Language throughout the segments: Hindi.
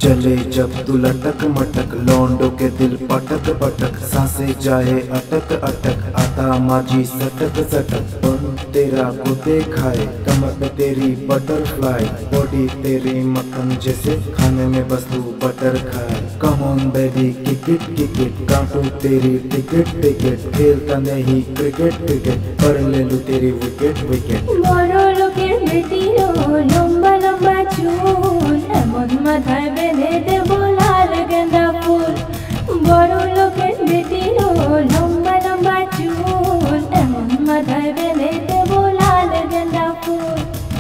चले जब तू लटक मटक, लौंडों के दिल पटक पटक, सांसें जाए अटक अटक, आता माजी सटक सटक। बन तेरा को देखाए, कमर पे तेरी बटरफ्लाई, बॉडी तेरी मक्खन जैसे, खाने में बस तू बटर खाए। Come on baby kick it, काटू तेरी टिकट टिकट, खेलता नहीं क्रिकेट क्रिकेट, पर ले लूं तेरी विकेट विकेट। बड़ो लोकेर बेटिरो लम्बा लम्बा चूल, एमन माথায় বেঁধে দেব লাল গেঁদা ফুল। বড় লোকের বেটিরো লম্বা লম্বা চুল, এমন মাথায় বেঁধে দেব লাল গেঁদা ফুল।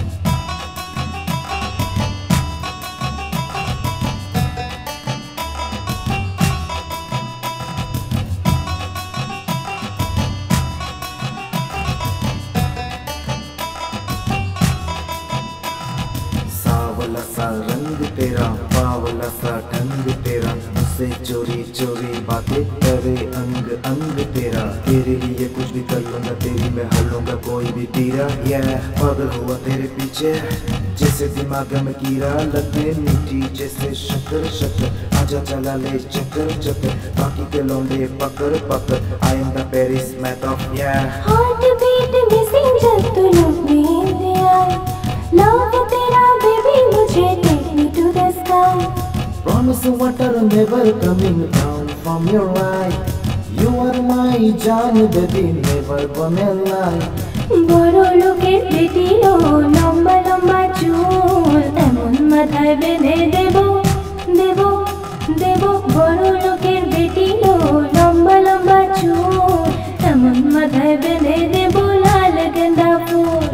सावला सा रंग तेरा, बावला सा ढंग तेरा, मुझसे चोरी चोरी बातें करे अंग अंग तेरा। तेरे लिए कुछ भी कर लूंगा, तेरी मैं हर लूंगा कोई भी पीरा। पागल हुआ तेरे पीछे जैसे दिमाग में कीड़ा, लगते मीठी जैसे शक्कर शक्कर, आजा चला ले चक्कर चक्कर, बाकी के लौंडे पकड़ पकड़। I am the Paris math of heart beat missing जब तू look me in the eye, love तेरा बेबी मुझे take me to the sky. Promise water never coming down from your eye, you are my जान baby never gonna lie। বড় লোকের বেটিরো লম্বা লম্বা চুল, এমন মাথায় বেঁধে দেব দেব দেব। বড় লোকের বেটিরো লম্বা লম্বা চুল, এমন মাথায় বেঁধে দেব লাল গেঁদা ফুল।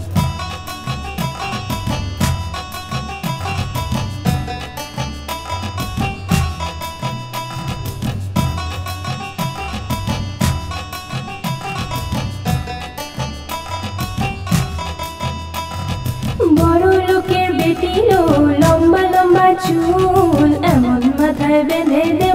বড় লোকের বেটিরো লম্বা লম্বা চুল, এমন মাথায় বেঁধে